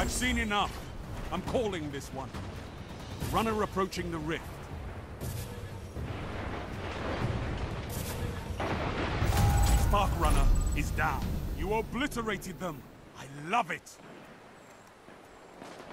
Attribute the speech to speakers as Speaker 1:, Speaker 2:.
Speaker 1: I've seen enough. I'm calling this one. Runner approaching the rift. Spark Runner is down. You obliterated them. I love it.